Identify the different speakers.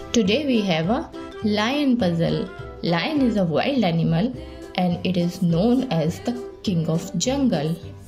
Speaker 1: Today we have a lion puzzle. Lion is a wild animal and it is known as the king of jungle.